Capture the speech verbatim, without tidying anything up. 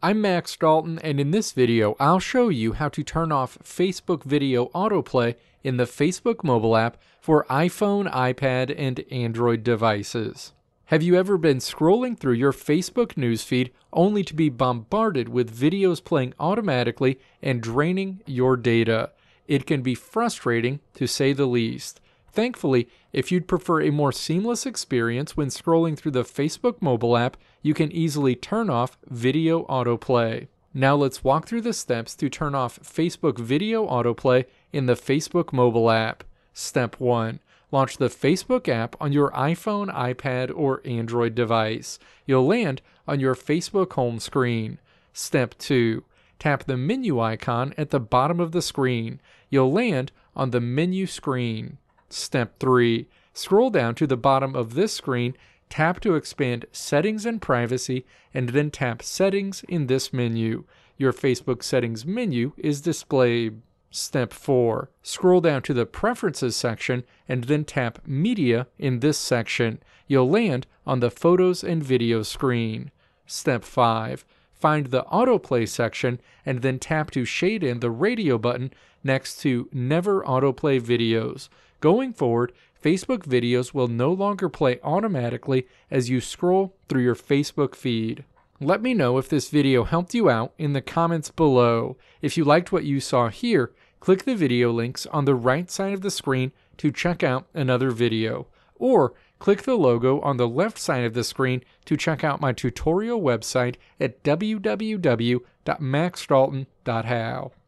I'm Max Dalton, and in this video I'll show you how to turn off Facebook Video Autoplay in the Facebook mobile app for iPhone, iPad, and Android devices. Have you ever been scrolling through your Facebook newsfeed only to be bombarded with videos playing automatically and draining your data? It can be frustrating, to say the least. Thankfully, if you'd prefer a more seamless experience when scrolling through the Facebook mobile app, you can easily turn off Video Autoplay. Now let's walk through the steps to turn off Facebook Video Autoplay in the Facebook mobile app. Step one. Launch the Facebook app on your iPhone, iPad, or Android device. You'll land on your Facebook home screen. Step two. Tap the menu icon at the bottom of the screen. You'll land on the menu screen. Step three. Scroll down to the bottom of this screen, tap to expand Settings and Privacy, and then tap Settings in this menu. Your Facebook Settings menu is displayed. Step four. Scroll down to the Preferences section and then tap Media in this section. You'll land on the Photos and Videos screen. Step five. Find the Autoplay section and then tap to shade in the radio button next to Never Autoplay Videos. Going forward, Facebook videos will no longer play automatically as you scroll through your Facebook feed. Let me know if this video helped you out in the comments below. If you liked what you saw here, click the video links on the right side of the screen to check out another video. Or click the logo on the left side of the screen to check out my tutorial website at w w w dot max dalton dot how.